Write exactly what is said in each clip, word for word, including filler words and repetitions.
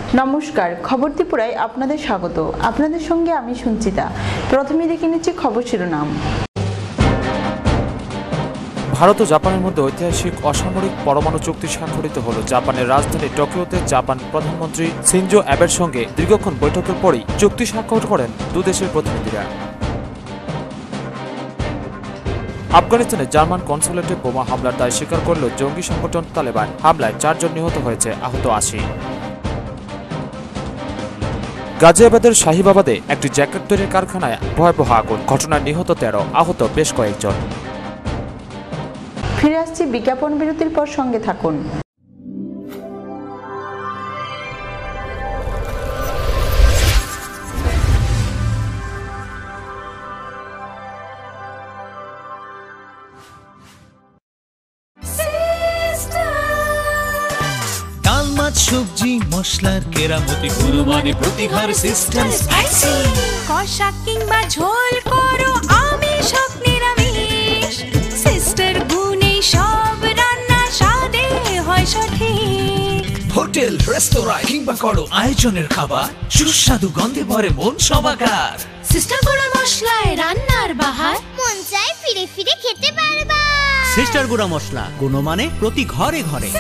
নমস্কার, খবর ত্রিপুরায় আপনাদের স্বাগত। আপনাদের সঙ্গে আমি সঞ্চিতা। প্রথমে দেখে নিচ্ছি খবর শিরোনাম। ভারত ও জাপানের মধ্যে ঐতিহাসিক অসামরিক পরমাণু চুক্তি স্বাক্ষরিত হল। জাপানের রাজধানী টোকিওতে জাপান প্রধানমন্ত্রী শিনজো অ্যাবের সঙ্গে দীর্ঘক্ষণ বৈঠকের পরই চুক্তি স্বাক্ষর করেন দু দেশের প্রতিনিধিরা। আফগানিস্তানে জার্মান কনসুলেটে বোমা হামলার দায় স্বীকার করল জঙ্গি সংগঠন তালেবান। হামলায় চারজন নিহত হয়েছে, আহত আশি। গাজিয়াবাদের শাহিবাবাদে একটি জ্যাকেট তৈরির কারখানায় ভয়াবহ আগুন, ঘটনায় নিহত তেরো, আহত বেশ কয়েকজন। ফিরে আসছি বিজ্ঞাপন বিরতির পর, সঙ্গে থাকুন। সবজি মশলার কেরামতি গুণমানে প্রতিহার সিস্টেম স্পাইসি। কষা কিংবা ঝোল করো আমিষ হোক নিরামিষ, সিস্টার গুণে সব রান্না স্বাদে হয় সঠিক। হোটেল রেস্তোরাঁ কিংবা করো আয়োজনের খাবার, সুস্বাদু গন্ধে ভরে মন সবাকার। সিস্টার গুঁড়া মশলায় রান্নার বাহার, মন চায় ফিরে ফিরে খেতে পারবা। সিস্টার গুঁড়া মশলা, গুণমানে প্রতি ঘরে ঘরে।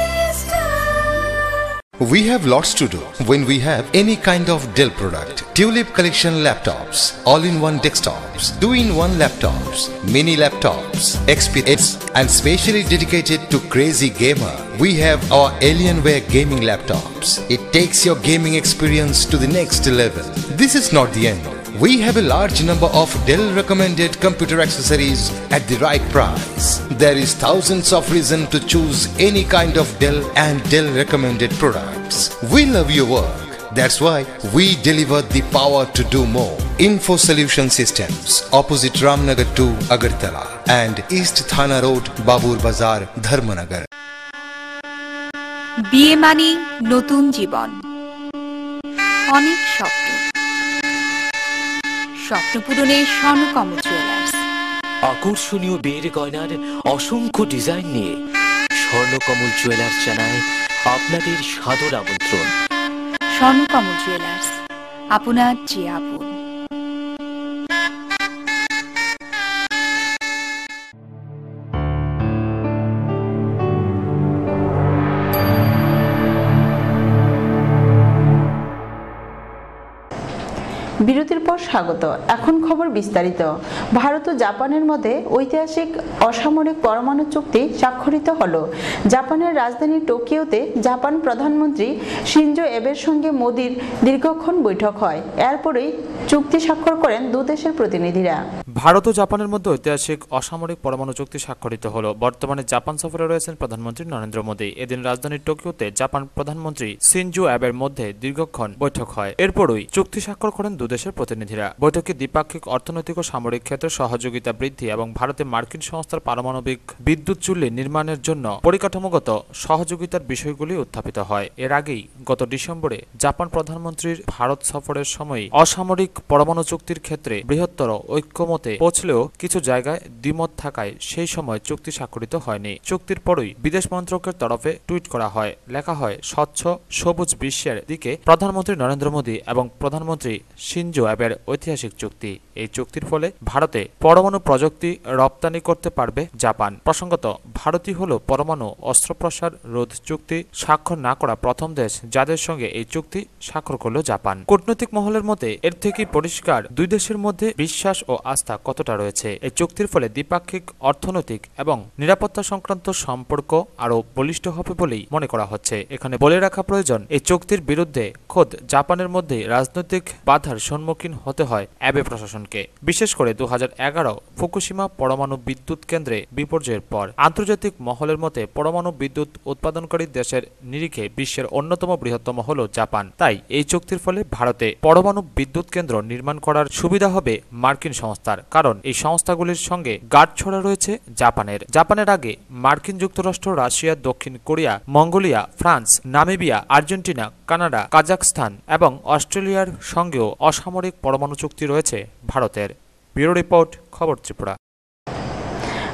We have lots to do when we have any kind of Dell product. Tulip collection laptops, all-in-one desktops, two-in-one laptops, mini laptops, X P S, and specially dedicated to crazy gamer. We have our Alienware gaming laptops. It takes your gaming experience to the next level. This is not the end. We have a large number of Dell recommended computer accessories at the right price. There is thousands of reasons to choose any kind of Dell and Dell recommended products. We love your work. That's why we deliver the power to do more. Info Solution Systems, opposite Ramnagar two, Agartala, and East Thana Road, Babur Bazar, Dharmanagar. বিয়ে মানে নতুন জীবন, অনেক স্বপ্ন। স্বপ্ন পূরণে Swarnakamal jewellers. আকর্ষণীয় বিয়ের গয়নার অসংখ্য ডিজাইন নিয়ে স্বর্ণকমল জুয়েলার্স জানায় আপনাদের সাদর আমন্ত্রণ। স্বর্ণকমল জুয়েলার্স, আপনার যে আপন। বিরতির পর স্বাগত। এখন খবর বিস্তারিত। ভারত ও জাপানের মধ্যে ঐতিহাসিক অসামরিক পরমাণু চুক্তি স্বাক্ষরিত হলো। জাপানের রাজধানী টোকিওতে জাপান প্রধানমন্ত্রী শিনজো অ্যাবের সঙ্গে মোদির দীর্ঘক্ষণ বৈঠক হয়। এরপরেই চুক্তি স্বাক্ষর করেন দু দেশের প্রতিনিধিরা। ভারত ও জাপানের মধ্যে ঐতিহাসিক অসামরিক পরমাণু চুক্তি স্বাক্ষরিত হলো। বর্তমানে জাপান সফরে রয়েছেন প্রধানমন্ত্রী নরেন্দ্র মোদী। এদিন রাজধানী টোকিওতে জাপান প্রধানমন্ত্রী শিনজো অ্যাবের মধ্যে দীর্ঘক্ষণ বৈঠক হয়। এরপরই চুক্তি স্বাক্ষর করেন দু দেশের প্রতিনিধিরা। বৈঠকে দ্বিপাক্ষিক অর্থনৈতিক ও সামরিক ক্ষেত্রে সহযোগিতা বৃদ্ধি এবং ভারতে মার্কিন সংস্থার পারমাণবিক বিদ্যুৎ চুল্লি নির্মাণের জন্য পরিকাঠামোগত সহযোগিতার বিষয়গুলি উত্থাপিত হয়। এর আগেই গত ডিসেম্বরে জাপান প্রধানমন্ত্রীর ভারত সফরের সময় অসামরিক পরমাণু চুক্তির ক্ষেত্রে বৃহত্তর ঐক্যমতে পৌঁছলেও কিছু জায়গায় দ্বিমত থাকায় সেই সময় চুক্তি স্বাক্ষরিত হয়নি। চুক্তির পরই বিদেশ মন্ত্রকের তরফে টুইট করা হয়, লেখা হয়, স্বচ্ছ সবুজ বিশ্বের দিকে প্রধানমন্ত্রী নরেন্দ্র মোদী এবং প্রধানমন্ত্রী শিনজো অ্যাবের ঐতিহাসিক চুক্তি। এই চুক্তির ফলে ভারতে পরমাণু প্রযুক্তি রপ্তানি করতে পারবে জাপান। প্রসঙ্গত, ভারতই হল পরমাণু অস্ত্রপ্রসার রোধ চুক্তি স্বাক্ষর না করা প্রথম দেশ, যাদের সঙ্গে এই চুক্তি স্বাক্ষর করল জাপান। কূটনৈতিক মহলের মতে এর থেকেই পরিষ্কার দুই দেশের মধ্যে বিশ্বাস ও আস্থা কতটা রয়েছে। এই চুক্তির ফলে দ্বিপাক্ষিক অর্থনৈতিক এবং নিরাপত্তা সংক্রান্ত সম্পর্ক আরও বলিষ্ঠ হবে বলেই মনে করা হচ্ছে। এখানে বলে রাখা প্রয়োজন, এই চুক্তির বিরুদ্ধে খোদ জাপানের মধ্যে রাজনৈতিক বাধার সম্মুখীন হতে হয় অ্যাবে প্রশাসনকে, বিশেষ করে দু হাজার এগারো ফুকুশিমা পরমাণু বিদ্যুৎ কেন্দ্রে বিপর্যয়ের পর। আন্তর্জাতিক মহলের মতে পরমাণু বিদ্যুৎ উৎপাদনকারী দেশের নিরিখে বিশ্বের অন্যতম বৃহত্তম হল জাপান। তাই এই চুক্তির ফলে ভারতে পরমাণু বিদ্যুৎ কেন্দ্র নির্মাণ করার সুবিধা হবে মার্কিন সংস্থার, কারণ এই সংস্থাগুলির সঙ্গে গাঁটছড়া রয়েছে জাপানের। জাপানের আগে মার্কিন যুক্তরাষ্ট্র, রাশিয়া, দক্ষিণ Korea, Mongolia, France, Namibia, Argentina, Canada, Kazakhstan এবং অস্ট্রেলিয়ার সঙ্গেও অসামরিক পরমাণু চুক্তি রয়েছে ভারতের। ব্যুরো রিপোর্ট, খবর ত্রিপুরা।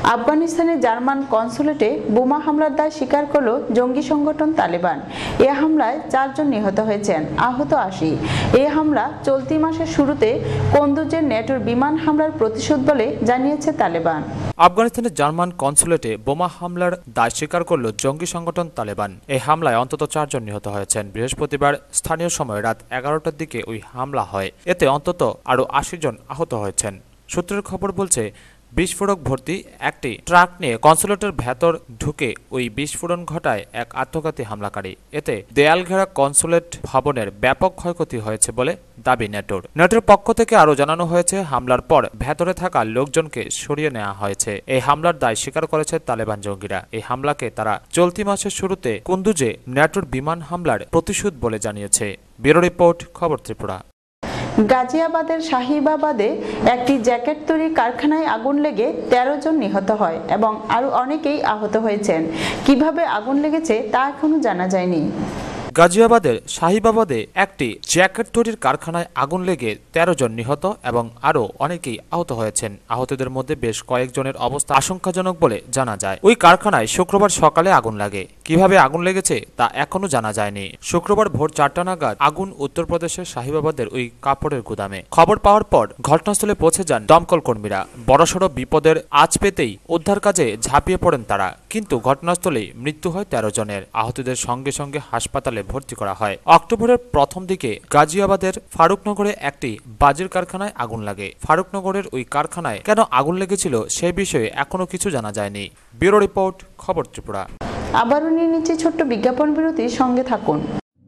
আফগানিস্তানের জার্মান কনসুলেটে বোমা হামলার দায় স্বীকার করল জঙ্গি সংগঠন তালেবান। এ হামলায় চারজন নিহত হয়েছেন, আহত আশি। এই হামলা চলতি মাসের শুরুতে কুন্দুজের নেটোর বিমান হামলার প্রতিশোধ বলে জানিয়েছে তালেবান। আফগানিস্তানের জার্মান কনসুলেটে বোমা হামলার দায় স্বীকার করল জঙ্গি সংগঠন তালেবান। এই হামলায় অন্তত চারজন নিহত হয়েছেন। বৃহস্পতিবার স্থানীয় সময় রাত এগারোটার দিকে ওই হামলা হয়। এতে অন্তত আরও আশি জন আহত হয়েছেন। সূত্রের খবর বলছে, বিস্ফোরক ভর্তি একটি ট্রাক নিয়ে কনসুলেটের ভেতর ঢুকে ওই বিস্ফোরণ ঘটায় এক আত্মঘাতী হামলাকারী। এতে দেয়াল ঘেরা কনসুলেট ভবনের ব্যাপক ক্ষয়ক্ষতি হয়েছে বলে দাবি নেটোর। নেটোর পক্ষ থেকে আরও জানানো হয়েছে, হামলার পর ভেতরে থাকা লোকজনকে সরিয়ে নেওয়া হয়েছে। এই হামলার দায় স্বীকার করেছে তালেবান জঙ্গিরা। এই হামলাকে তারা চলতি মাসের শুরুতে কুন্দুজে নেটোর বিমান হামলার প্রতিশোধ বলে জানিয়েছে। ব্যুরো রিপোর্ট, খবর ত্রিপুরা। গাজিয়াবাদের শাহিবাবাদে একটি জ্যাকেট তৈরি কারখানায় আগুন লেগে তেরো জন নিহত হয় এবং আরও অনেকেই আহত হয়েছেন। কিভাবে আগুন লেগেছে তা এখনো জানা যায়নি। গাজিয়াবাদের শাহিবাবাদে একটি জ্যাকেট তৈরির কারখানায় আগুন লেগে তেরো জন নিহত এবং আরও অনেকেই আহত হয়েছেন। আহতদের মধ্যে বেশ কয়েকজনের অবস্থা আশঙ্কাজনক বলে জানা যায়। ওই কারখানায় শুক্রবার সকালে আগুন লাগে। কিভাবে আগুন লেগেছে তা এখনো জানা যায়নি। শুক্রবার ভোর চারটা নাগাদ আগুন উত্তরপ্রদেশের শাহিবাবাদের ওই কাপড়ের গুদামে। খবর পাওয়ার পর ঘটনাস্থলে পৌঁছে যান দমকল কর্মীরা। বড়সড় বিপদের আঁচ পেতেই উদ্ধার কাজে ঝাঁপিয়ে পড়েন তারা, কিন্তু ঘটনাস্থলেই মৃত্যু হয় তেরো জনের। আহতদের সঙ্গে সঙ্গে হাসপাতালে ভর্তি করা হয়। অক্টোবরের প্রথম দিকে গাজিয়াবাদের ফারুকনগরে একটি বাজির কারখানায় আগুন লাগে। ফারুকনগরের ওই কারখানায় কেন আগুন লেগেছিল সে বিষয়ে এখনো কিছু জানা যায়নি। ব্যুরো রিপোর্ট, খবর ত্রিপুরা। আবারও নিয়ে নিচ্ছে ছোট্ট বিজ্ঞাপন বিরতি, সঙ্গে থাকুন।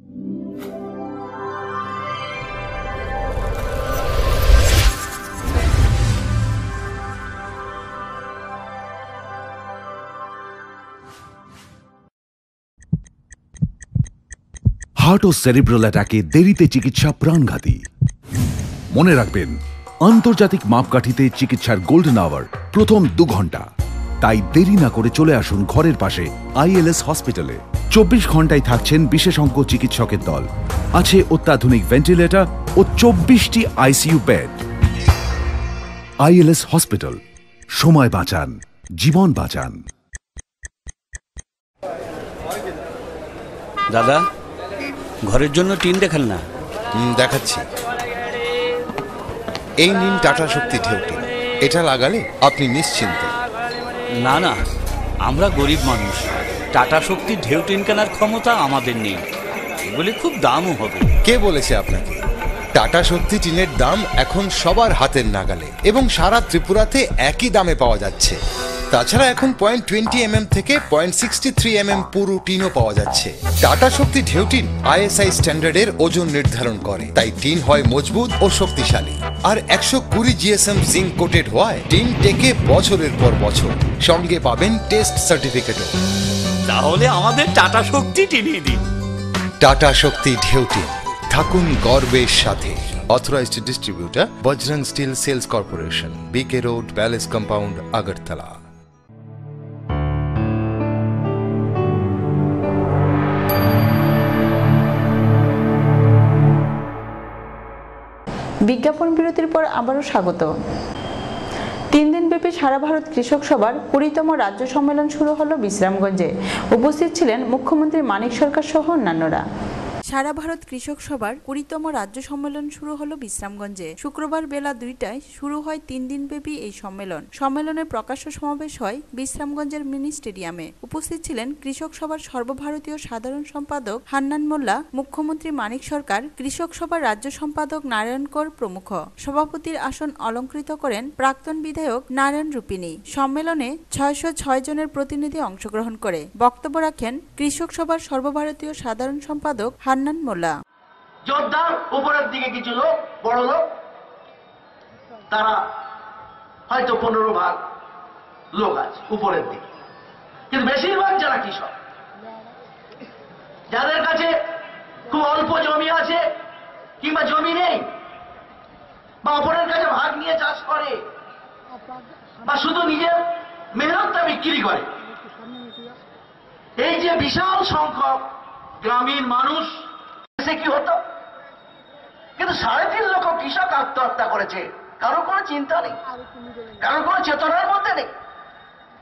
হার্ট ও সেরিব্রাল অ্যাটাকে দেরিতে চিকিৎসা প্রাণঘাতী। মনে রাখবেন, আন্তর্জাতিক মাপকাঠিতে চিকিৎসার গোল্ডেন আওয়ার প্রথম দু ঘন্টা। তাই দেরি না করে চলে আসুন ঘরের পাশে আইএলএস হসপিটালে। চব্বিশ ঘন্টায় থাকছেন বিশেষজ্ঞ চিকিৎসকের দল। আছে অত্যাধুনিক ভেন্টিলেটর ও চব্বিশটি আইসিইউ বেড। আইএলএস হসপিটাল, সময় বাঁচান, জীবন বাঁচান। দাদা, ঘরের জন্য টিন দেখাল না? দেখাচ্ছি। এই নিন টাটা শক্তি ঢেউ টিন। এটা লাগালে আপনি নিশ্চিন্ত। না না, আমরা গরিব মানুষ, টাটা শক্তি ঢেউ টিন কেনার ক্ষমতা আমাদের নেই। এগুলি খুব দামও হবে। কে বলেছে আপনাকে? টাটা শক্তি টিনের দাম এখন সবার হাতের নাগালে এবং সারা ত্রিপুরাতে একই দামে পাওয়া যাচ্ছে। তাছাড়া এখন পয়েন্ট টোয়েন্টি এম এম থেকে point sixty three M M পুরো টিনও পাওয়া যাচ্ছে। টাটা শক্তি ঢেউ টিন আইএসআই স্ট্যান্ডার্ডের ওজন নির্ধারণ করে, তাই টিন হয় মজবুত ও শক্তিশালী। আর একশো কুড়ি জিএসএম জিঙ্ক কোটেড হওয়ায় টিন টেকে বছরের পর বছর। সঙ্গে পাবেন টেস্ট সার্টিফিকেটও। তাহলে আমাদের টাটা শক্তি টিনিয়ে দিন। টাটা শক্তি ঢেউ টিন, থাকুন গর্বের সাথে। Authorised distributor Bajrang steel sales corporation, BK road, palace compound, Agartala. বিজ্ঞাপন বিরতির পর আবারও স্বাগত। তিন দিনব্যাপী সারা ভারত কৃষক সভার কুড়িতম রাজ্য সম্মেলন শুরু হলো বিশ্রামগঞ্জে। উপস্থিত ছিলেন মুখ্যমন্ত্রী মানিক সরকার সহ অন্যান্যরা। সারা ভারত কৃষক সভার কুড়িতম রাজ্য সম্মেলন শুরু হলো বিশ্রামগঞ্জে। শুক্রবার বেলা দুইটায় শুরু হয় তিন দিনব্যাপী এই সম্মেলন। সম্মেলনের প্রকাশ্য সমাবেশ হয় বিশ্রামগঞ্জের মিনি স্টেডিয়ামে। উপস্থিত ছিলেন কৃষক সভার সর্বভারতীয় সাধারণ সম্পাদক হান্নান মোল্লা, মুখ্যমন্ত্রী মানিক সরকার, কৃষক সভার রাজ্য সম্পাদক নারায়ণ কর প্রমুখ। সভাপতির আসন অলঙ্কৃত করেন প্রাক্তন বিধায়ক নারায়ণ রূপিনী। সম্মেলনে ছয়শো ছয় জনের প্রতিনিধি অংশগ্রহণ করে বক্তব্য রাখেন কৃষক সভার সর্বভারতীয় সাধারণ সম্পাদক হান্নান মোল্লা। যোদ্ধার উপরের দিকে কিছু লোক, বড় লোক, তারা হয়তো পনেরো ভাগ লোক আছে উপরের দিকে, কিন্তু বেশিরভাগ যারা কৃষক, যাদের কাছে খুব অল্প জমি আছে কিংবা জমি নেই, বা অপরের কাছে ভাগ নিয়ে চাষ করে, বা শুধু নিজের মেহনতটা বিক্রি করে, এই যে বিশাল সংখ্যক গ্রামীণ মানুষ, সে কি হতো? কিন্তু সাড়ে তিন লক্ষ কৃষক আত্মহত্যা করেছে। কারো কোনো চিন্তা নেই, কারো কোনো চেতনার মধ্যে নেই।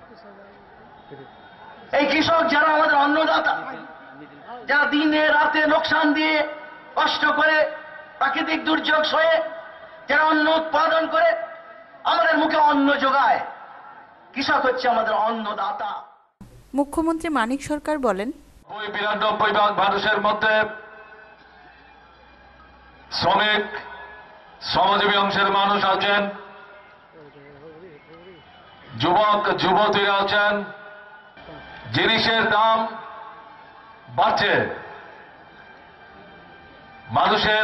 এই কৃষক যারা আমাদের অন্নদাতা, যারা দিনে রাতে লোকসান দিয়ে কষ্ট করে প্রাকৃতিক দুর্যোগ সয়ে যারা অন্ন উৎপাদন করে আমাদের মুখে অন্ন যোগায়, কৃষক হচ্ছে আমাদের অন্নদাতা। মুখ্যমন্ত্রী মানিক সরকার বলেন, ওই বিরানব্বই ভাগ মানুষের মধ্যে শ্রমিক শ্রমজীবী অংশের মানুষ আছেন, যুবক যুবতীরা আছেন। জিনিসের দাম বাড়ছে, মানুষের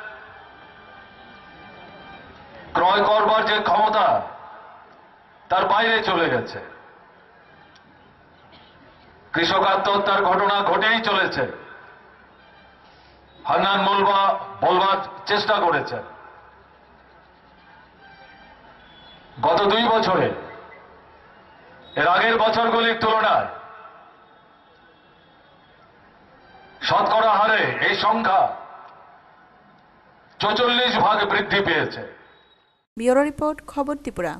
ক্রয় করবার যে ক্ষমতা তার বাইরে চলে গেছে। কৃষক আত্মহত্যার ঘটনা ঘটেই চলেছে। হান্নান মোলবা বলবার চেষ্টা করেছেন, গত দুই বছরে এর আগের বছরগুলির তুলনায় শতকরা হারে এই সংখ্যা চৌচল্লিশ ভাগ বৃদ্ধি পেয়েছে। ব্যুরো রিপোর্ট, খবর ত্রিপুরা।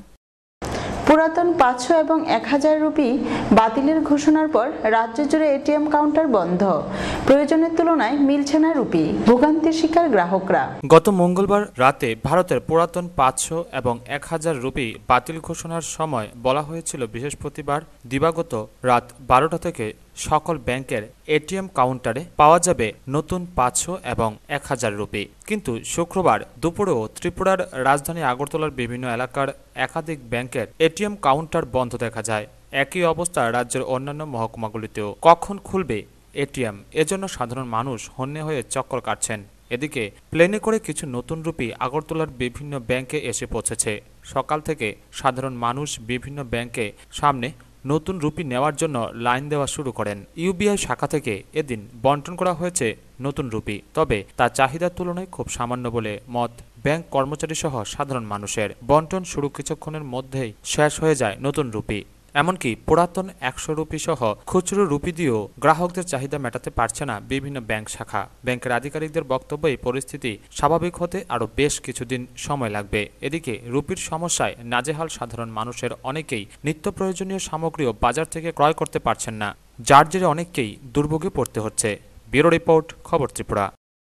পুরাতন পাঁচশো এবং এক হাজার রুপি বাতিলের ঘোষণার পর রাজ্য জুড়ে এটিএম কাউন্টার বন্ধ। প্রয়োজনের তুলনায় মিলছে না রুপি, ভোগান্তির শিকার গ্রাহকরা। গত মঙ্গলবার রাতে ভারতের পুরাতন পাঁচশো এবং এক হাজার রুপি বাতিল ঘোষণার সময় বলা হয়েছিল বৃহস্পতিবার দিবাগত রাত বারোটা থেকে সকল ব্যাংকের এটিএম কাউন্টারে পাওয়া যাবে নতুন পাঁচশো এবং এক হাজার রুপি। কিন্তু শুক্রবার দুপুরেও ত্রিপুরার রাজধানী আগরতলার বিভিন্ন এলাকার একাধিক ব্যাংকের এটিএম কাউন্টার বন্ধ দেখা যায়। একই অবস্থা রাজ্যের অন্যান্য মহকুমাগুলিতেও। কখন খুলবে এটিএম, এজন্য সাধারণ মানুষ হন্যে হয়ে চক্কর কাটছেন। এদিকে প্লেনে করে কিছু নতুন রুপি আগরতলার বিভিন্ন ব্যাংকে এসে পৌঁছেছে। সকাল থেকে সাধারণ মানুষ বিভিন্ন ব্যাংকে সামনে নতুন রুপি নেওয়ার জন্য লাইন দেওয়া শুরু করেন। ইউবিআই শাখা থেকে এদিন বন্টন করা হয়েছে নতুন রুপি, তবে তা চাহিদার তুলনায় খুব সামান্য বলে মত ব্যাংক কর্মচারী সহ সাধারণ মানুষের। বন্টন শুরু কিছুক্ষণের মধ্যেই শেষ হয়ে যায় নতুন রুপি। এমনকি পুরাতন একশো রুপি সহ খুচরো রুপি দিয়েও গ্রাহকদের চাহিদা মেটাতে পারছে না বিভিন্ন ব্যাংক শাখা। ব্যাংকের আধিকারিকদের বক্তব্য, এই পরিস্থিতি স্বাভাবিক হতে আরও বেশ কিছুদিন সময় লাগবে। এদিকে রুপির সমস্যায় নাজেহাল সাধারণ মানুষের অনেকেই নিত্য প্রয়োজনীয় সামগ্রীও বাজার থেকে ক্রয় করতে পারছেন না, যার জেরে অনেককেই দুর্ভোগে পড়তে হচ্ছে। ব্যুরো রিপোর্ট, খবর ত্রিপুরা।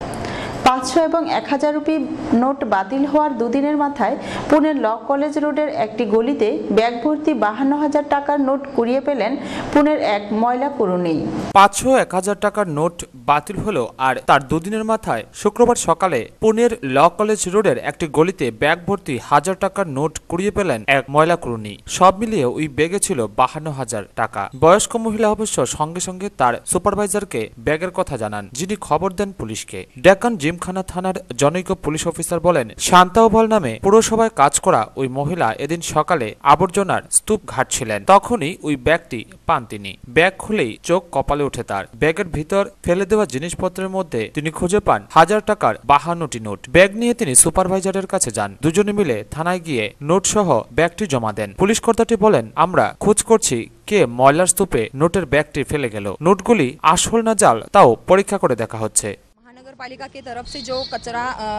পাঁচশো এবং এক হাজার রুপি নোট বাতিল হওয়ার দুদিনের মাথায় পুনের ল কলেজ রোডের একটি গলিতে ব্যাগ ভর্তি বাহান্ন হাজার টাকার নোট কুড়িয়ে পেলেন পুনের এক ময়লা কুড়ুনি। পাঁচশো এক হাজার টাকার নোট বাতিল হলো, আর তার দুদিনের মাথায় শুক্রবার সকালে পুনের ল কলেজ রোডের একটি গলিতে ব্যাগ ভর্তি হাজার টাকার নোট কুড়িয়ে পেলেন এক ময়লা কুড়ুনি। সব মিলিয়ে ওই ব্যাগে ছিল বাহান্ন হাজার টাকা। বয়স্ক মহিলা অবশ্য সঙ্গে সঙ্গে তার সুপারভাইজারকে ব্যাগের কথা জানান, যিনি খবর দেন পুলিশকে। ডেকান জিমখানা থানার জনৈক পুলিশ অফিসার বলেন, শান্তাওভাল নামে পুরসভায় কাজ করা ওই মহিলা এদিন সকালে আবর্জনার স্তূপ ঘাটছিলেন। তখনই ওই ব্যাগটি পান তিনি। ব্যাগ খুলেই চোখ কপালে ওঠে তার। ব্যাগের ভিতর ফেলে দেওয়া জিনিসপত্রের মধ্যে তিনি খুঁজে পান হাজার টাকার বাহান্নটি নোট। ব্যাগ নিয়ে তিনি সুপারভাইজারের কাছে যান। দুজনে মিলে থানায় গিয়ে নোট সহ ব্যাগটি জমা দেন। পুলিশ কর্তাটি বলেন, আমরা খোঁজ করছি কে ময়লার স্তূপে নোটের ব্যাগটি ফেলে গেল। নোটগুলি আসল না জাল তাও পরীক্ষা করে দেখা হচ্ছে। महानगर पालिका की तरफ से जो कचरा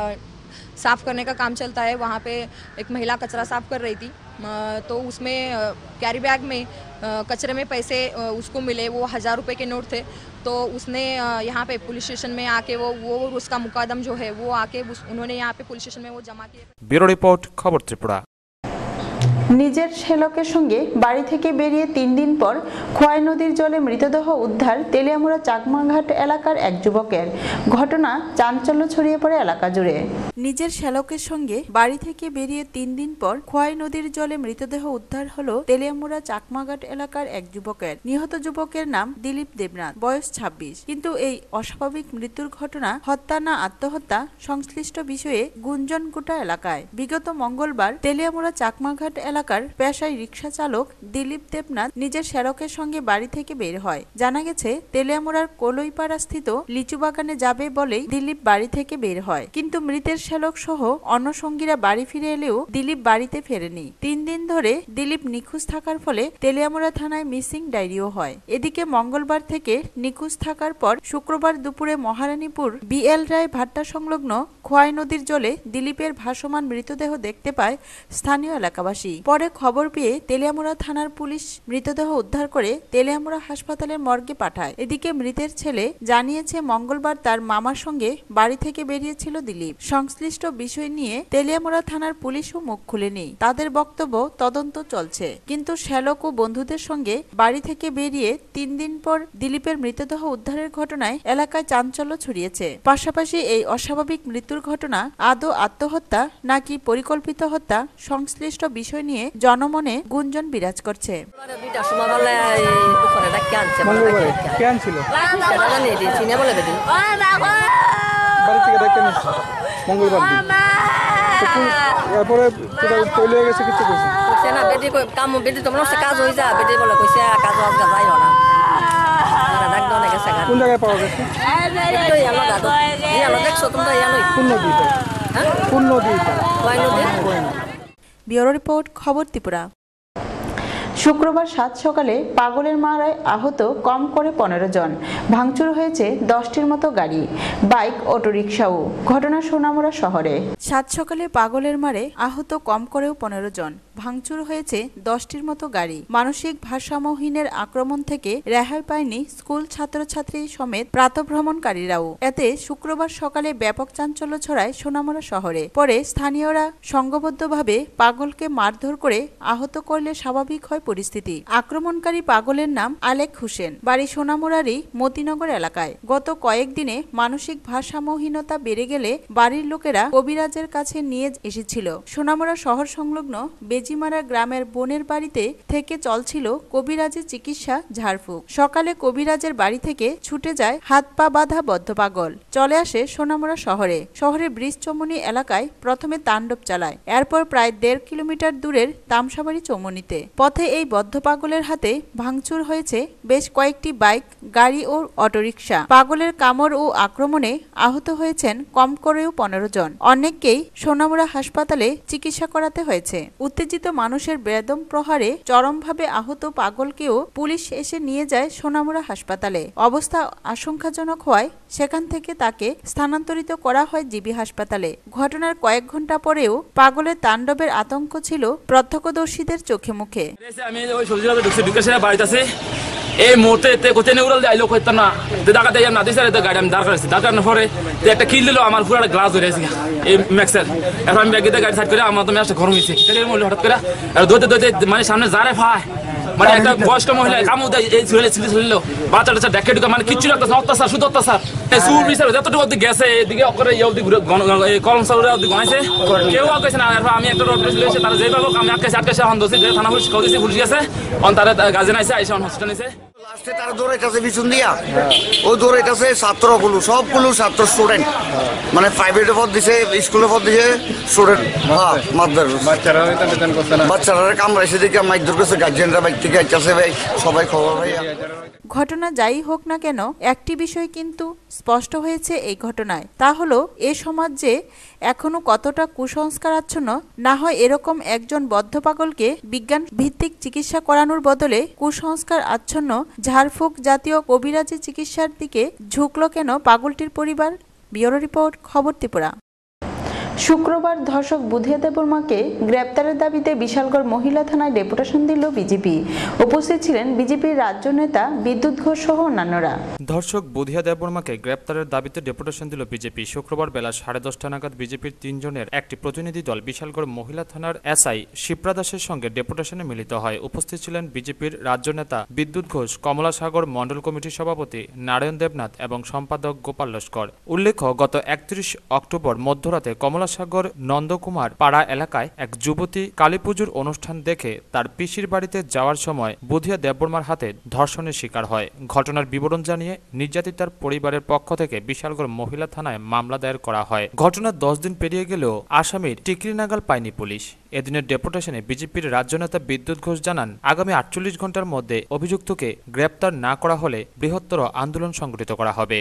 साफ करने का काम चलता है, वहाँ पे एक महिला कचरा साफ कर रही थी, तो उसमें कैरी बैग में कचरे में पैसे उसको मिले, वो हज़ार रुपए के नोट थे। तो उसने यहाँ पे पुलिस स्टेशन में आके वो वो उसका मुकदम जो है वो आके उन्होंने यहाँ पे पुलिस स्टेशन में वो जमा किए। ब्यूरो रिपोर्ट, खबर त्रिपुरा। নিজের শ্যালকের সঙ্গে বাড়ি থেকে বেরিয়ে তিন দিন পর খোয়াই নদীর জলে মৃতদেহ উদ্ধার তেলিয়ামুড়া চাকমাঘাট এলাকার এক যুবকের। ঘটনা চাঞ্চল্য ছড়িয়ে পড়ে এলাকা জুড়ে। নিজের শ্যালকের সঙ্গে বাড়ি থেকে বেরিয়ে তিন দিন পর খোয়াই নদীর জলে মৃতদেহ উদ্ধার হলো তেলিয়ামুড়া চাকমাঘাট এলাকার এক যুবকের। নিহত যুবকের নাম দিলীপ দেবনাথ, বয়স ছাব্বিশ। কিন্তু এই অস্বাভাবিক মৃত্যুর ঘটনা হত্যা না আত্মহত্যা সংশ্লিষ্ট বিষয়ে গুঞ্জন গোটা এলাকায়। বিগত মঙ্গলবার তেলিয়ামুড়া চাকমাঘাট এলাকার পেশায় রিক্সা চালক দিলীপ দেবনাথ নিজের শ্যালকের সঙ্গে বাড়ি থেকে বের হয়। জানা গেছে তেলিয়ামুড়ার কলইপাড়া স্থিত লিচু বাগানে যাবে বলেই দিলীপ বাড়ি থেকে বের হয়। কিন্তু মৃতের শ্যালক সহ অন্য সঙ্গীরা বাড়ি ফিরে এলেও দিলীপ বাড়িতে ফেরেনি। তিন দিন ধরে দিলীপ নিখোঁজ থাকার ফলে তেলিয়ামুড়া থানায় মিসিং ডায়েরিও হয়। এদিকে মঙ্গলবার থেকে নিখোঁজ থাকার পর শুক্রবার দুপুরে মহারানীপুর বিএল রায় ভাট্টা সংলগ্ন খোয়াই নদীর জলে দিলীপের ভাসমান মৃতদেহ দেখতে পায় স্থানীয় এলাকাবাসী। পরে খবর পেয়ে তেলিয়ামুড়া থানার পুলিশ মৃতদেহ উদ্ধার করে তেলিয়ামুড়া হাসপাতালের মর্গে পাঠায়। এদিকে মৃতের ছেলে জানিয়েছে মঙ্গলবার তার মামার সঙ্গে বাড়ি থেকে বেরিয়েছিল দিলীপ। সংশ্লিষ্ট বিষয় নিয়ে তেলিয়ামুড়া থানার পুলিশও মুখ খুলেনি। তাদের বক্তব্য তদন্ত চলছে, কিন্তু শ্যালক ও বন্ধুদের সঙ্গে বাড়ি থেকে বেরিয়ে তিন দিন পর দিলীপের মৃতদেহ উদ্ধারের ঘটনায় এলাকায় চাঞ্চল্য ছড়িয়েছে। পাশাপাশি এই অস্বাভাবিক মৃত্যুর ঘটনা আদৌ আত্মহত্যা নাকি পরিকল্পিত হত্যা সংশ্লিষ্ট বিষয় নিয়ে জনমনে গুঞ্জন বিরাজ করছে। কোন জায়গায় পাওয়া গেছে? ব্যুরো রিপোর্ট, খবর ত্রিপুরা। শুক্রবার সাত সকালে পাগলের মারায় আহত কম করে পনেরো জন। ভাঙচুর হয়েছে দশটির মতো গাড়ি, বাইক, অটোরিকশাও। ঘটনা সোনামুড়া শহরে। সাত সকালে পাগলের মারে আহত কম করেও পনেরো জন। ভাঙচুর হয়েছে দশটির মতো গাড়ি। মানসিক ভারসাম্যহীনের আক্রমণ থেকে রেহাই পায়নি স্কুল ছাত্রছাত্রী সমেত প্রাতঃভ্রমণকারীরাও। এতে শুক্রবার সকালে ব্যাপক চাঞ্চল্য ছড়ায় সোনামুড়া শহরে। পরে স্থানীয়রা সংঘবদ্ধভাবে পাগলকে মারধর করে আহত করলে স্বাভাবিক হয় পরিস্থিতি। আক্রমণকারী পাগলের নাম আলেক হোসেন, বাড়ি সোনামুড়ারই মতিনগর এলাকায়। গত কয়েকদিনে মানসিক ভারসাম্যহীনতা বেড়ে গেলে বাড়ির লোকেরা কবিরাজের কাছে নিয়ে এসেছিল। সোনামুড়া শহর সংলগ্ন বেজিমারা গ্রামের বোনের বাড়িতে থেকে চলছিল কবিরাজের চিকিৎসা ঝাড়ফুঁক। সকালে কবিরাজের বাড়ি থেকে ছুটে যায় হাত পা বাঁধা বদ্ধ পাগল। চলে আসে সোনামুড়া শহরে। শহরের ব্রিজ চৌমুনি এলাকায় প্রথমে তাণ্ডব চালায়। এরপর প্রায় দেড় কিলোমিটার দূরের তামসাবাড়ি চৌমুনিতে। পথে এই বদ্ধ পাগলের হাতে ভাঙচুর হয়েছে বেশ কয়েকটি বাইক, গাড়ি ও অটোরিকশা। পাগলের কামড় ও আক্রমণে আহত হয়েছেন কম করেও পনেরো জন। অনেককেই সোনামুড়া হাসপাতালে চিকিৎসা করাতে হয়েছে। উত্তেজিত মানুষের বেদম প্রহারে চরমভাবে আহত পাগলকেও পুলিশ এসে নিয়ে যায় সোনামুড়া হাসপাতালে। অবস্থা আশঙ্কাজনক হওয়ায় সেখান থেকে তাকে স্থানান্তরিত করা হয় জিবি হাসপাতালে। ঘটনার কয়েক ঘন্টা পরেও পাগলের তাণ্ডবের আতঙ্ক ছিল প্রত্যক্ষদর্শীদের চোখে মুখে। আমি ওই সবজি বাজার ঢুকছি, ঢুকে সেটা বাড়িতে আছি। এই মুহূর্তে কোথায় নিয়ে উড়াল আইলো হইতো না, ডাকাতে না দিছে গাড়ি আমি দাঁড় করেছি। দাঁড় করানোর পরে একটা কিল দিল, আমার পুরো একটা গ্লাস ধরে আছে এই ম্যাক্সের। এখন আমি ব্যাগিতে গাড়ি সাইড করে আমার তো ম্যাচটা গরম হয়েছে হঠাৎ করে ধরতে ধরতে মানে সামনে যারে ফায় মানে একটা বয়স্ক মহিলা কামু দেয় এই ছেলে ছেলে ছিল বাচ্চা টাচ্চা ডেকে ঢুকে মানে কিচ্ছু লাগতেছে, অত্যাচার শুধু অত্যাচার। সুর বিচার যতটুকু অব্দি গেছে এদিকে অকরে ইয়ে অব্দি কলম সাউরে অব্দি গনাইছে, কেউ আঁকেছে না। আমি একটা রোড পুলিশ এসে তারা যেভাবে আমি আঁকেছে আটকেছে এখন দোষী থানা পুলিশ করেছি, পুলিশ গেছে অন তারা গার্জেন আইসে আইসে হসপিটাল নিছে। লাস্টে তারা দৌড়াইতেছে পিছন দিয়া, ও দৌড়াইতেছে ছাত্রগুলো সবগুলো ছাত্র স্টুডেন্ট মানে প্রাইভেটে পদ দিছে, স্কুলে পদ দিছে স্টুডেন্ট মারধর বাচ্চারা বাচ্চারা কামড়াইছে দেখে মাইক ধরতেছে, গার্জেনরা বাইক থেকে আইতেছে ভাই সবাই খবর ভাই। ঘটনা যাই হোক না কেন, একটি বিষয় কিন্তু স্পষ্ট হয়েছে এই ঘটনায়, তা হলো এ সমাজ যে এখনো কতটা কুসংস্কার আচ্ছন্ন। না হয় এরকম একজন বদ্ধ পাগলকে বিজ্ঞান ভিত্তিক চিকিৎসা করানোর বদলে কুসংস্কার আচ্ছন্ন ঝাড়ফুঁক জাতীয় কবিরাজি চিকিৎসার দিকে ঝুঁকলো কেন পাগলটির পরিবার? ব্যুরো রিপোর্ট, খবর ত্রিপুরা। শুক্রবার ধর্ষক বুধিয়া দেববর্মাকে গ্রেপ্তারের দাবিতে বিশালগড় মহিলা থানায় ডেপুটেশন দিল বিজেপি। উপস্থিত ছিলেন বিজেপির রাজ্য নেতা বিদ্যুৎ ঘোষ সহ অন্যান্যরা। ধর্ষক বুধিয়া দেববর্মাকে গ্রেপ্তারের দাবিতে ডেপুটেশন দিল বিজেপি। শুক্রবার বেলা সাড়ে দশটা নাগাদ বিজেপির তিনজনের একটি প্রতিনিধি দল বিশালগড় মহিলা থানার এসআই শিপ্রা দাসের সঙ্গে ডেপুটেশনে মিলিত হয়। উপস্থিত ছিলেন বিজেপির রাজ্য নেতা বিদ্যুৎ ঘোষ, কমলাসাগর মণ্ডল কমিটির সভাপতি নারায়ণ দেবনাথ এবং সম্পাদক গোপাল লস্কর। উল্লেখ্য, গত একত্রিশ অক্টোবর মধ্যরাতে কমলা সাগর নন্দকুমার পাড়া এলাকায় এক যুবতী কালীপুজোর অনুষ্ঠান দেখে তার পিসির বাড়িতে যাওয়ার সময় বুধিয়া দেববর্মার হাতে ধর্ষণের শিকার হয়। ঘটনার বিবরণ জানিয়ে নির্যাতিতার পরিবারের পক্ষ থেকে বিশালগড় মহিলা থানায় মামলা দায়ের করা হয়। ঘটনার দশ দিন পেরিয়ে গেলেও আসামির টিকরি নাগাল পায়নি পুলিশ। এদিনের ডেপুটেশনে বিজেপির রাজ্য নেতা বিদ্যুৎ ঘোষ জানান, আগামী আটচল্লিশ ঘন্টার মধ্যে অভিযুক্তকে গ্রেপ্তার না করা হলে বৃহত্তর আন্দোলন সংগঠিত করা হবে।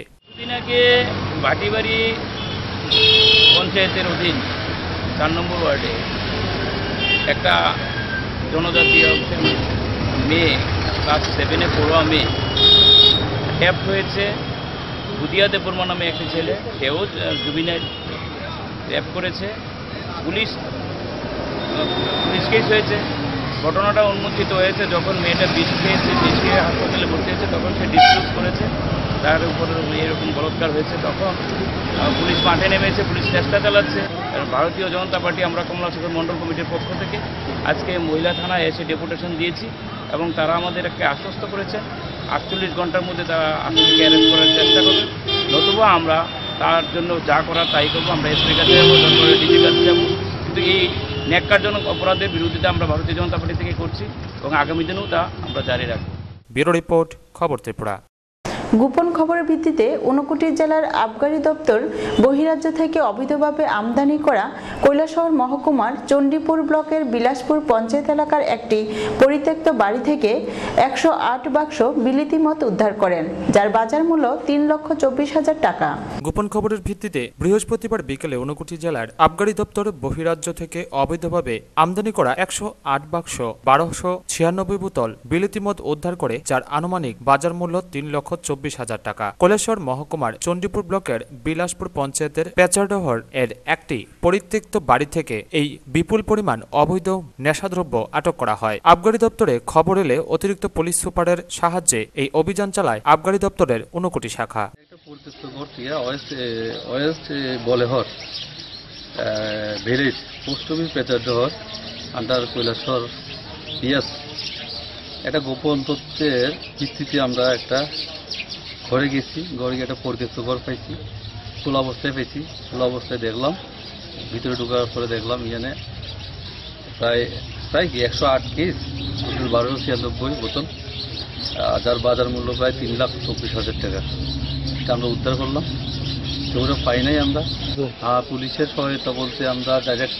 পঞ্চায়েতের অধীন চার নম্বর ওয়ার্ডে একটা জনজাতীয় মেয়ে ক্লাস সেভেনে পড়ুয়া মেয়ে ট্যাপ হয়েছে। বুধিয়া দেববর্মা নামে একটি ছেলে, সেও জুবিনাইল ট্যাপ করেছে। পুলিশ পুলিশ কেস হয়েছে। ঘটনাটা উন্মোচিত হয়েছে যখন মেয়েটা বিষ খেয়েছে, বিষ খেয়ে হাসপাতালে ভর্তি হয়েছে, তখন সে ডিসক্লোজ করেছে তার উপর এরকম বলৎকার হয়েছে। তখন পুলিশ মাঠে নেমেছে, পুলিশ চেষ্টা চালাচ্ছে। ভারতীয় জনতা পার্টি আমরা কমলা শেখর মণ্ডল কমিটির পক্ষ থেকে আজকে মহিলা থানায় এসে ডেপুটেশন দিয়েছি এবং তারা আমাদেরকে আশ্বস্ত করেছে আটচল্লিশ ঘন্টার মধ্যে তারা আসামিকে অ্যারেস্ট করার চেষ্টা করবে, নতুবা আমরা তার জন্য যা করার তাই করবো। আমরা এসপির কাছে যাবো, তারপরে ডিজির কাছে যাবো, কিন্তু এই ন্যাক্কারজনক অপরাধের বিরোধিতা আমরা ভারতীয় জনতা পার্টি থেকে করছি এবং আগামী দিনেও তা আমরা জারি রাখবো। ব্যুরো রিপোর্ট, খবর ত্রিপুরা। গোপন খবরের ভিত্তিতে ঊনকোটি জেলার আবগারি দপ্তর বহিরাজ্য থেকে অবৈধভাবে আমদানি করা কৈলাসহর মহকুমার চণ্ডীপুর ব্লকের বিলাসপুর পঞ্চায়েত এলাকার একটি পরিত্যক্ত বাড়ি থেকে একশো আট বাক্স বিলিতি মদ উদ্ধার করেন, যার বাজার মূল্য তিন লক্ষ চব্বিশ হাজার টাকা। গোপন খবরের ভিত্তিতে বৃহস্পতিবার বিকেলে ঊনকোটি জেলার আবগারি দপ্তর বহিরাজ্য থেকে অবৈধভাবে আমদানি করা একশো আট বাক্স বারোশো ছিয়ানব্বই বোতল বিলিতি মদ উদ্ধার করে, যার আনুমানিক বাজার মূল্য তিন লক্ষ চব্বিশ হাজার টাকা। কৈলাসহর মহকুমার চণ্ডীপুর ব্লকের বিলাসপুর পঞ্চায়েতের পেচারডহর এর একটি পরিত্যক্ত বাড়ি থেকে এই বিপুল পরিমাণ অবৈধ নেশাদ্রব্য আটক করা হয়। আবগারি দপ্তরে খবর এলে অতিরিক্ত পুলিশ সুপারের সাহায্যে এই অভিযান চালায় আবগারি দপ্তরের ঊনকোটি শাখা। Village post office Pechardahar under Kailashahar PS একটা গোপন তথ্যের ভিত্তিতে আমরা একটা ঘরে গেছি, ঘরে গিয়ে একটা পরিত্যক্ত ঘর পাইছি, খোলা অবস্থায় পেয়েছি। খোলা অবস্থায় দেখলাম, ভিতরে ঢোকার পরে দেখলাম এখানে প্রায় প্রায় কি একশো আট কেস টোটাল বারোশো ছিয়ানব্বই বোতল, যার বাজার মূল্য প্রায় তিন লাখ চব্বিশ হাজার টাকা। এটা আমরা উদ্ধার করলাম, সেগুলো পাই নাই আমরা। আর পুলিশের সহায়তা বলতে আমরা ডাইরেক্ট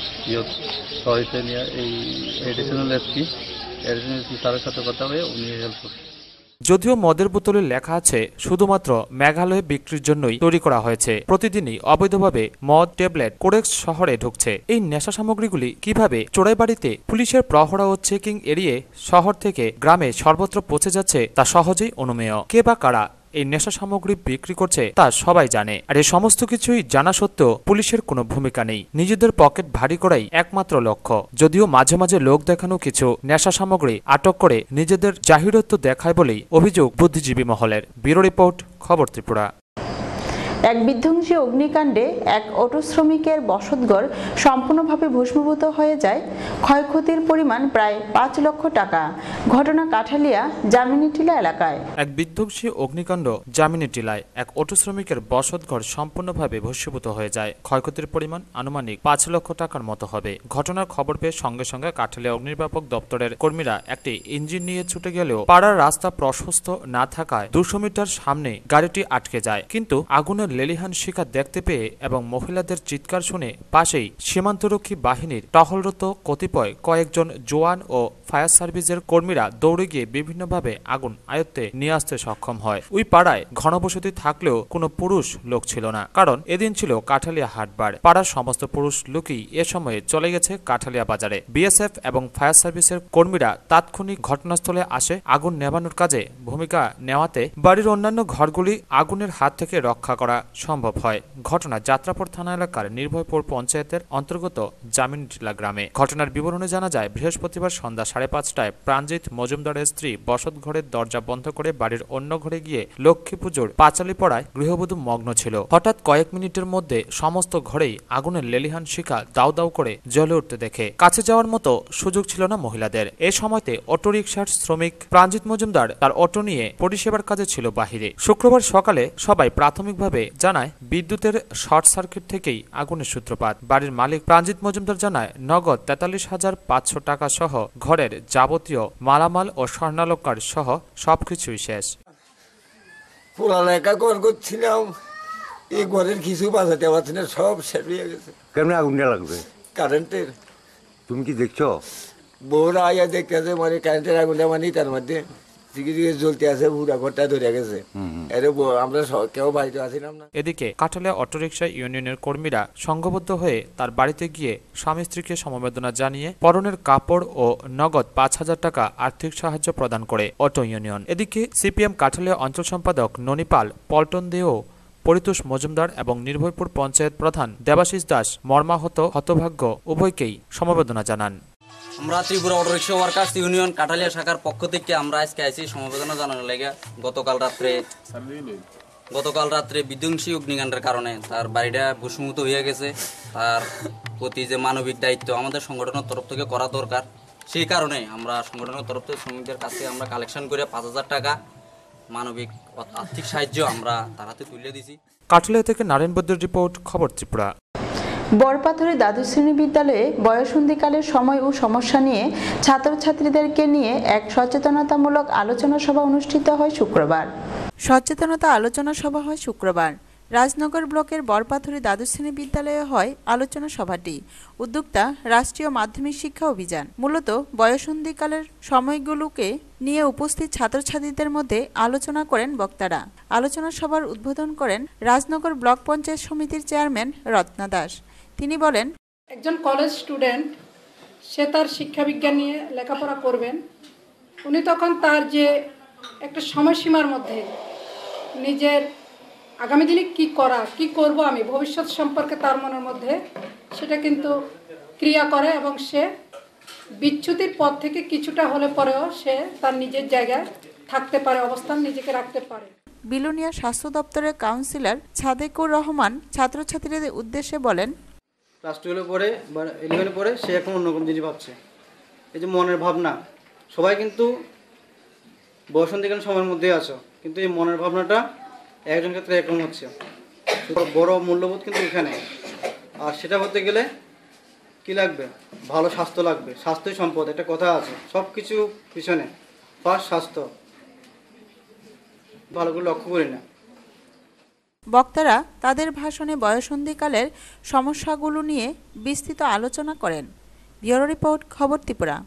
সহায়তা নিয়ে এই এডিশনাল এসপি এডিশনাল এসপি স্যারের সাথে কথা হয়ে উনি হেল্প করছেন। যদিও মদের বোতলে লেখা আছে শুধুমাত্র মেঘালয়ে বিক্রির জন্যই তৈরি করা হয়েছে, প্রতিদিনই অবৈধভাবে মদ, ট্যাবলেট, কোডেক্স শহরে ঢুকছে। এই নেশা সামগ্রীগুলি কিভাবে চোরাইবাড়িতে পুলিশের প্রহরা ও চেকিং এড়িয়ে শহর থেকে গ্রামে সর্বত্র পৌঁছে যাচ্ছে তা সহজেই অনুমেয়। কে বা কারা এই নেশা সামগ্রী বিক্রি করছে তা সবাই জানে, আর এই সমস্ত কিছুই জানা সত্ত্বেও পুলিশের কোনো ভূমিকা নেই। নিজেদের পকেট ভারী করাই একমাত্র লক্ষ্য। যদিও মাঝে মাঝে লোক দেখানো কিছু নেশা সামগ্রী আটক করে নিজেদের জাহিরত্ব দেখায় বলেই অভিযোগ বুদ্ধিজীবী মহলের। ব্যুরো রিপোর্ট, খবর ত্রিপুরা। এক বিধ্বংসী অগ্নিকাণ্ডে এক অটো শ্রমিকের বসতঘর সম্পূর্ণভাবে ভস্মীভূত হয়ে যায়, ক্ষয়ক্ষতির পরিমাণ প্রায় পাঁচ লক্ষ টাকা। ঘটনা কাঠালিয়া জামিনীটিলা এলাকায়। এক বিধ্বংসী অগ্নিকাণ্ড জামিনীটিলায় এক অটো শ্রমিকের বসতঘর সম্পূর্ণভাবে ভস্মীভূত হয়ে যায়, ক্ষয়ক্ষতির পরিমাণ আনুমানিক পাঁচ লক্ষ টাকার মতো হবে। ঘটনার খবর পেয়ে সঙ্গে সঙ্গে কাঠালিয়া অগ্নিনির্বাপক দপ্তরের কর্মীরা একটি ইঞ্জিন নিয়ে ছুটে গেলেও পাড়ার রাস্তা প্রশস্ত না থাকায় দুশো মিটার সামনে গাড়িটি আটকে যায়। কিন্তু আগুনের লেলিহান শিখা দেখতে পেয়ে এবং মহিলাদের চিৎকার শুনে পাশেই সীমান্তরক্ষী বাহিনীর টহলরত কতিপয় কয়েকজন জওয়ান ও ফায়ার সার্ভিসের কর্মীরা দৌড়ে গিয়ে বিভিন্নভাবে আগুন আয়ত্তে নিয়ে আসতে সক্ষম হয়। ওই পাড়ায় ঘনবসতি থাকলেও কোনো পুরুষ লোক ছিল না, কারণ এদিন ছিল কাঠালিয়া হাটবার। পাড়ার সমস্ত পুরুষ লোকই এ সময়ে চলে গেছে কাঠালিয়া বাজারে। বিএসএফ এবং ফায়ার সার্ভিসের কর্মীরা তাৎক্ষণিক ঘটনাস্থলে আসে আগুন নেভানোর কাজে ভূমিকা নেওয়াতে বাড়ির অন্যান্য ঘরগুলি আগুনের হাত থেকে রক্ষা করা সম্ভব হয়। ঘটনা যাত্রাপুর থানা এলাকার নির্ভয়পুর পঞ্চায়েতের অন্তর্গত জামিনটিলা গ্রামে। ঘটনার বিবরণে জানা যায়, বৃহস্পতিবার সন্ধ্যা সাড়ে পাঁচটায় প্রাণজিৎ মজুমদারের স্ত্রী বসত ঘরের দরজা বন্ধ করে বাড়ির অন্য ঘরে গিয়ে লক্ষ্মী পুজোর পাঁচালি পড়ায় গৃহবধূ মগ্ন ছিল। হঠাৎ কয়েক মিনিটের মধ্যে সমস্ত ঘরেই আগুনের লেলিহান শিখা দাউ দাউ করে জ্বলে উঠতে দেখে কাছে যাওয়ার মতো সুযোগ ছিল না মহিলাদের। এ সময়তে অটো রিকশার শ্রমিক প্রাণজিৎ মজুমদার তার অটো নিয়ে পরিষেবার কাজে ছিল বাহিরে। শুক্রবার সকালে সবাই প্রাথমিকভাবে জানায় বিদ্যুতের শর্ট সার্কিট থেকেই আগুনের সূত্রপাত। বাড়ির মালিক প্রাণজিৎ মজুমদার জানায়, নগদ তেতাল্লিশ হাজার পাঁচশো টাকা সহ ঘরের যাবতীয় মালামাল ও স্বর্ণালঙ্কার সহ সবকিছুই শেষ। পড়ালেখা করছিলাম, এই ঘরের কিছু বাঁচাতে পারছি না, সব শেষ হয়ে গেছে। কেমন আগুনটা লাগবে? কারেন্টের। তুমি কি দেখছো? বউরা আয়া দেখতেছে, মানে কারেন্টের আগুনটা মানে তার মধ্যে জ্বলতে আছে, পুরা ঘরটা ধরে গেছে। আমরা কেউ বাড়িতে আসিলাম না। এদিকে কাঠালিয়া অটোরিকশা ইউনিয়নের কর্মীরা সংঘবদ্ধ হয়ে তার বাড়িতে গিয়ে স্বামী স্ত্রীকে সমবেদনা জানিয়ে পরনের কাপড় ও নগদ পাঁচ হাজার টাকা আর্থিক সাহায্য প্রদান করে অটো ইউনিয়ন। এদিকে সিপিএম কাঠালিয়া অঞ্চল সম্পাদক ননিপাল পল্টন দেও, পরিতোষ মজুমদার এবং নির্ভয়পুর পঞ্চায়েত প্রধান দেবাশিস দাস মর্মাহত হতভাগ্য উভয়কেই সমবেদনা জানান। আমরা Tripura auto rickshaw workers union Kathalia শাখার পক্ষ থেকে আমরা আজকে আইসি সমবেদনা জানানোর লেগে গতকাল রাত্রে গতকাল রাত্রে বিধ্বংসী অগ্নিকাণ্ডের কারণে তার বাড়িটা ভূসমুক্ত হয়ে গেছে। তার প্রতি যে মানবিক দায়িত্ব আমাদের সংগঠনের তরফ থেকে করা দরকার, সেই কারণে আমরা সংগঠনের তরফ থেকে শ্রমিকদের কাছে আমরা কালেকশন করে পাঁচ হাজার টাকা মানবিক আর্থিক সাহায্য আমরা তার হাতে তুলে দিছি। কাঠালিয়া থেকে নারায়ণ বৈদ্যের রিপোর্ট, খবর ত্রিপুরা। বরপাথরে দ্বাদশ শ্রেণী বিদ্যালয়ে বয়ঃসন্ধিকালের সময় ও সমস্যা নিয়ে ছাত্রছাত্রীদেরকে নিয়ে এক সচেতনতামূলক আলোচনা সভা অনুষ্ঠিত হয় শুক্রবার। সচেতনতা আলোচনা সভা হয় শুক্রবার রাজনগর ব্লকের বরপাথরে দ্বাদশ শ্রেণী বিদ্যালয়ে হয় আলোচনা সভাটি। উদ্যোক্তা রাষ্ট্রীয় মাধ্যমিক শিক্ষা অভিযান। মূলত বয়ঃসন্ধিকালের সময়গুলোকে নিয়ে উপস্থিত ছাত্রছাত্রীদের মধ্যে আলোচনা করেন বক্তারা। আলোচনা সভার উদ্বোধন করেন রাজনগর ব্লক পঞ্চায়েত সমিতির চেয়ারম্যান রত্না দাস। তিনি বলেন, একজন কলেজ স্টুডেন্ট সে তার শিক্ষা বিজ্ঞান নিয়ে লেখাপড়া করবেন, উনি তখন তার যে একটা সময়সীমার মধ্যে নিজের আগামী দিনে কি করা কি করব আমি ভবিষ্যৎ সম্পর্কে তার মনের মধ্যে সেটা কিন্তু ক্রিয়া করে এবং সে বিচ্যুতির পথ থেকে কিছুটা হলে পরেও সে তার নিজের জায়গায় থাকতে পারে, অবস্থান নিজেকে রাখতে পারে। বিলোনিয়া স্বাস্থ্য দপ্তরের কাউন্সিলর সাদেকুর রহমান ছাত্রছাত্রীদের উদ্দেশ্যে বলেন, ক্লাস টুয়েলভে পড়ে বা ইলেভেনে পড়ে সে এখন অন্যরকম জিনিস ভাবছে। এই যে মনের ভাবনা, সবাই কিন্তু বয়ঃসন্ধিকালীন সময়ের মধ্যে আছো, কিন্তু এই মনের ভাবনাটা একজন ক্ষেত্রে একরকম হচ্ছে। বড় মূল্যবোধ কিন্তু এখানে, আর সেটা হতে গেলে কি লাগবে? ভালো স্বাস্থ্য লাগবে। স্বাস্থ্যই সম্পদ, একটা কথা আছে, সব কিছু পিছনে ফার্স্ট স্বাস্থ্য। ভালো করে লক্ষ্য করি না। বক্তারা তাদের ভাষণে বয়ঃসন্ধিকালের সমস্যাগুলো নিয়ে বিস্তৃত আলোচনা করেন। ব্যুরো রিপোর্ট, খবর ত্রিপুরা।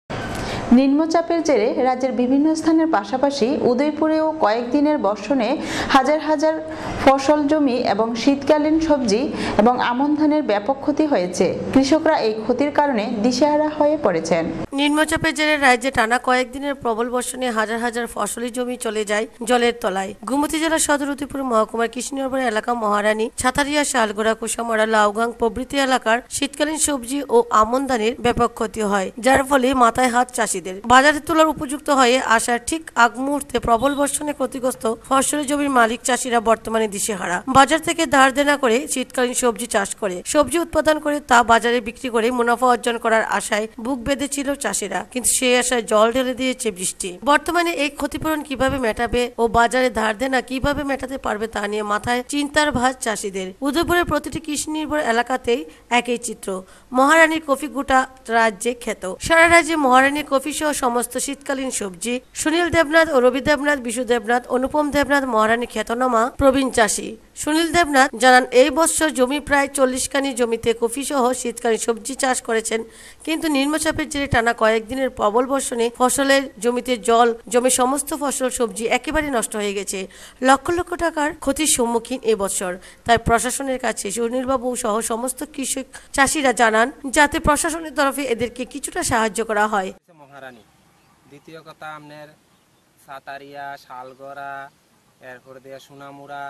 নিম্নচাপের জেরে রাজ্যের বিভিন্ন স্থানের পাশাপাশি উদয়পুরেও কয়েকদিনের বর্ষণে হাজার হাজার ফসল জমি এবং শীতকালীন সবজি এবং আমন ধানের ব্যাপক ক্ষতি হয়েছে। কৃষকরা এই ক্ষতির কারণে দিশেহারা হয়ে পড়েছেন। নিম্নচাপের জেরে রাজ্যে টানা কয়েকদিনের প্রবল বর্ষণে হাজার হাজার ফসলি জমি চলে যায় জলের তলায়। গোমতী জেলার সদর উদয়পুর মহকুমার কৃষ্ণনগর এলাকা মহারানী, ছাতারিয়া, শালগোড়া, কুসামারা, লাউগাং প্রভৃতি এলাকার শীতকালীন সবজি ও আমন ধানের ব্যাপক ক্ষতি হয়, যার ফলে মাথায় হাত চাষি। বাজারে তোলার উপযুক্ত হয়ে আসার ঠিক আগ মুহূর্তে প্রবল বর্ষণে ক্ষতিগ্রস্ত ফসলি জমির মালিক চাষিরা বর্তমানে দিশেহারা। বাজার থেকে ধার দেনা করে শীতকালীন সবজি চাষ করে সবজি উৎপাদন করে তা বাজারে বিক্রি করে মুনাফা অর্জন করার আশায় বুক বেঁধেছিল চাষিরা, কিন্তু সেই আশায় জল ঢেলে দিয়েছে বৃষ্টি। বর্তমানে এই ক্ষতিপূরণ কিভাবে মেটাবে ও বাজারে ধার দেনা কিভাবে মেটাতে পারবে তা নিয়ে মাথায় চিন্তার ভাঁজ চাষিদের। উদয়পুরের প্রতিটি কৃষি নির্ভর এলাকাতেই একই চিত্র। মহারানীর কফি গোটা রাজ্যে খ্যাত। সারা রাজ্যে মহারানীর কফি সহ সমস্ত শীতকালীন সবজি। সুনীল দেবনাথ ও রবি দেবনাথ, বিশু দেবনাথ, অনুপম দেবনাথ মহারানী খ্যাতনামা প্রবীণ চাষী। সুনীল দেবনাথ জানান, এই বছর জমি প্রায় চল্লিশ কানি জমিতে কফি সহ শীতকালীন সবজি চাষ করেছেন, কিন্তু নিম্নচাপের জেরে টানা কয়েকদিনের প্রবল বর্ষণে ফসলের জমিতে জল জমে সমস্ত ফসল সবজি একেবারে নষ্ট হয়ে গেছে। লক্ষ লক্ষ টাকার ক্ষতির সম্মুখীন এবছর। তাই প্রশাসনের কাছে সুনীলবাবু সহ সমস্ত কৃষক চাষিরা জানান যাতে প্রশাসনের তরফে এদেরকে কিছুটা সাহায্য করা হয়। মহারানী দ্বিতীয় কথা আপনার সাতারিয়া, শালগড়া, এরপর দিয়ে সোনামুড়া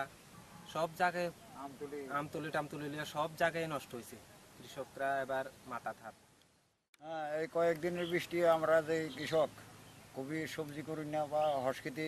সব জায়গায় আমতলি টামতলি সব জায়গায় নষ্ট হয়েছে। কৃষকরা এবার মাথা থাক। হ্যাঁ, এই কয়েকদিনের বৃষ্টি আমরা যে কৃষক কবি সবজি করি না বা হসকিতি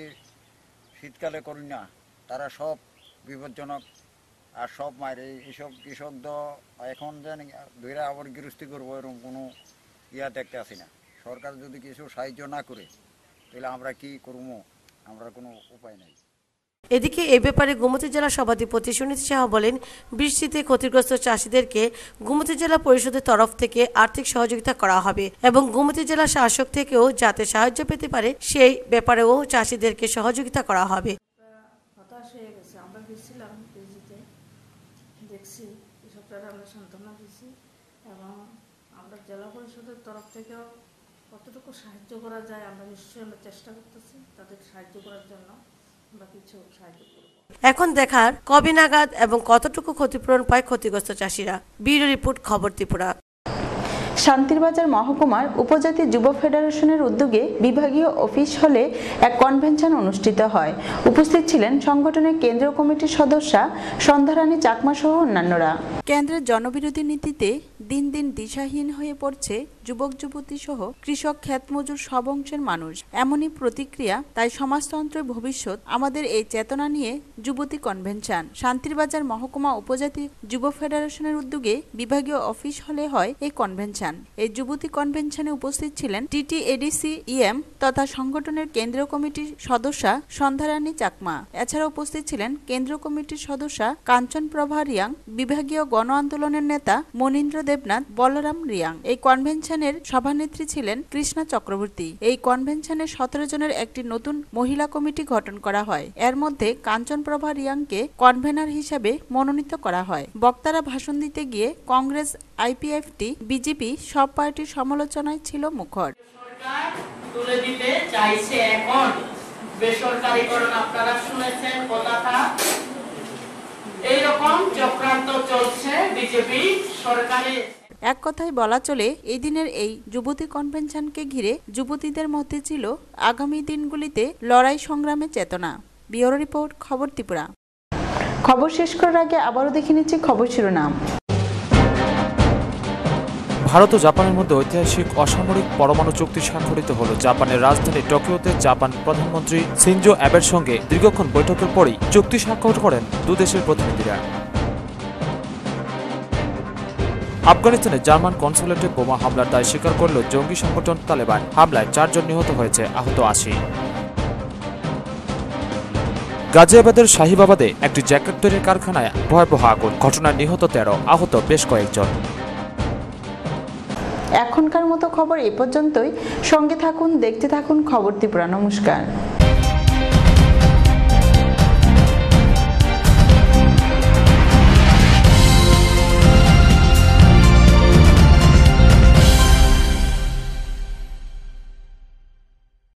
শীতকালে করি না, তারা সব বিপজ্জনক আর সব মায়ের এইসব কৃষক তো এখন যেন ধরে আবার গৃহস্থী করবো এরকম কোনো ইয়া দেখতে আসি না। সরকার যদি কিছু সাহায্য না করে তাহলে আমরা কি করবো, আমরা কোনো উপায় নাই। এদিকে এ ব্যাপারে গোমতী জেলা সভাধিপতি সুনীত সাহা বলেন, বৃষ্টিতে ক্ষতিগ্রস্ত চাষিদেরকে গোমতী জেলা পরিষদের তরফ থেকে আর্থিক সহযোগিতা করা হবে এবং গোমতী জেলা শাসক থেকেও যাতে সাহায্য পেতে পারে সেই ব্যাপারেও চাষিদেরকে সহযোগিতা করা হবে। হতাশ হয়ে গেছে, আমরা গেছিলাম পিজিতে, দেখছি কৃষকরা, আমরা সান্ত্বনা দিচ্ছি এবং আমরা জেলা পরিষদের তরফ থেকেও কতটুকু সাহায্য করা যায় আমরা নিশ্চয়ই আমরা চেষ্টা করতেছি তাদের সাহায্য করার জন্য, আমরা কিছু সাহায্য করব। এখন দেখার কবে নাগাদ এবং কতটুকু ক্ষতিপূরণ পায় ক্ষতিগ্রস্ত চাষিরা। ব্যুরো রিপোর্ট, খবর ত্রিপুরা। শান্তিরবাজার মহকুমার উপজাতি যুব ফেডারেশনের উদ্যোগে বিভাগীয় অফিস হলে এক কনভেনশন অনুষ্ঠিত হয়। উপস্থিত ছিলেন সংগঠনের কেন্দ্রীয় কমিটির সদস্যা সন্ধ্যারানী চাকমা সহ অন্যান্যরা। কেন্দ্রের জনবিরোধী নীতিতে দিন দিন দিশাহীন হয়ে পড়ছে যুবক যুবতী সহ কৃষক ক্ষেতমজুর সব অংশের মানুষ। এমনই প্রতিক্রিয়া, তাই সমাজতন্ত্রের ভবিষ্যৎ আমাদের এই চেতনা নিয়ে যুবতী কনভেনশন। শান্তিরবাজার মহকুমা উপজাতি যুব ফেডারেশনের উদ্যোগে বিভাগীয় অফিস হলে হয় এই কনভেনশন। এই যুবতী কনভেনশনে উপস্থিত ছিলেন টিটিএডিসি ইএম তথা সংগঠনের কেন্দ্রীয় কমিটির সদস্যা সন্ধ্যারানী চাকমা। এছাড়া উপস্থিত ছিলেন কেন্দ্রীয় কমিটির সদস্যা কাঞ্চন প্রভা রিয়াং, বিভাগীয় গণ আন্দোলনের নেতা মনীন্দ্র দেবনাথ, বলরাম রিয়াং। এই কনভেনশনের সভানেত্রী ছিলেন কৃষ্ণা চক্রবর্তী। এই কনভেনশনে সতেরো জনের একটি নতুন মহিলা কমিটি গঠন করা হয়। এর মধ্যে কাঞ্চন প্রভা রিয়াংকে কনভেনার হিসেবে মনোনীত করা হয়। বক্তারা ভাষণ দিতে গিয়ে কংগ্রেস, আইপিএফটি, বিজেপি সব পার্টির সমালোচনায় ছিল মুখর। তুলে দিতে চাইছে এখন বেসরকারীকরণ, আপনারা শুনেছেন কথাটা। এইরকম চক্রান্ত চলছে বিজেপি সরকারের। এক কথায় বলা চলে, এই দিনের এই যুবতী কনভেনশনকে ঘিরে যুবতীদের মধ্যে ছিল আগামী দিনগুলিতে লড়াই সংগ্রামের চেতনা। ব্যুরো রিপোর্ট, খবর ত্রিপুরা। খবর শেষ করার আগে আবারও দেখে নিচ্ছি খবর শিরোনাম। ভারত ও জাপানের মধ্যে ঐতিহাসিক অসামরিক পরমাণু চুক্তি স্বাক্ষরিত হল। জাপানের রাজধানী টোকিওতে জাপান প্রধানমন্ত্রী সিনজো অ্যাবের সঙ্গে দীর্ঘক্ষণ বৈঠকের পরই চুক্তি স্বাক্ষর করেন দুদেশের প্রতিনিধিরা। আফগানিস্তানে জার্মান কনসুলেটে বোমা হামলার দায় স্বীকার করল জঙ্গি সংগঠন তালেবান। হামলায় চারজন নিহত হয়েছে, আহত আশি। গাজিয়াবাদের শাহিবাবাদে একটি জ্যাকেট তৈরির কারখানায় ভয়াবহ আগুন, ঘটনায় নিহত তেরো, আহত বেশ কয়েকজন। এখনকার মতো খবর এ পর্যন্তই। সঙ্গে থাকুন, দেখতে থাকুন খবর ত্রিপুরা। নমস্কার।